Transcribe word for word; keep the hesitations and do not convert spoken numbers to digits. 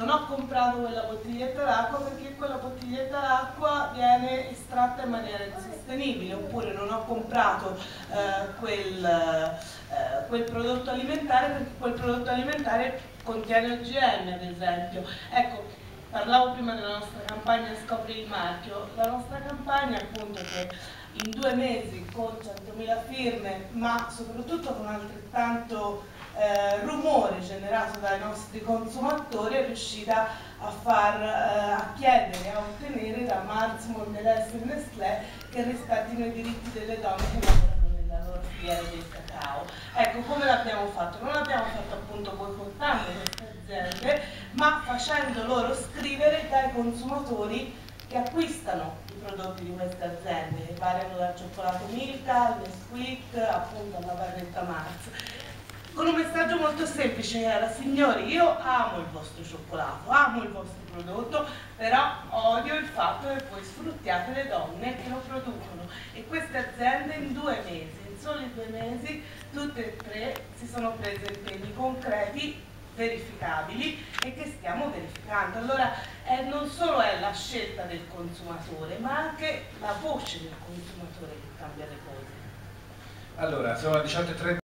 non ho comprato quella bottiglietta d'acqua perché quella bottiglietta d'acqua viene estratta in maniera insostenibile, oppure non ho comprato eh, quel, eh, quel prodotto alimentare perché quel prodotto alimentare contiene O G M, ad esempio. Ecco, parlavo prima della nostra campagna Scopri il marchio. La nostra campagna, appunto, che in due mesi con centomila firme, ma soprattutto con altrettanto eh, rumore generato dai nostri consumatori, è riuscita a far eh, a chiedere, a ottenere da Mars, Mondelez e Nestlé che rispettino i diritti delle donne che lavorano nella loro filiera del cacao. Ecco, come l'abbiamo fatto? Non l'abbiamo fatto appunto boicottando queste aziende, ma facendo loro scrivere dai consumatori che acquistano i prodotti di queste aziende, che variano dal cioccolato Milka, al Nesquik, appunto alla barretta Mars, con un messaggio molto semplice che era: signori, io amo il vostro cioccolato, amo il vostro prodotto, però odio il fatto che voi sfruttiate le donne che lo producono. E queste aziende in due mesi, in soli due mesi, tutte e tre si sono prese impegni concreti, verificabili e che stiamo verificando. Allora eh, non solo è la scelta del consumatore, ma anche la voce del consumatore che cambia le cose. Allora, sono le diciotto e trenta.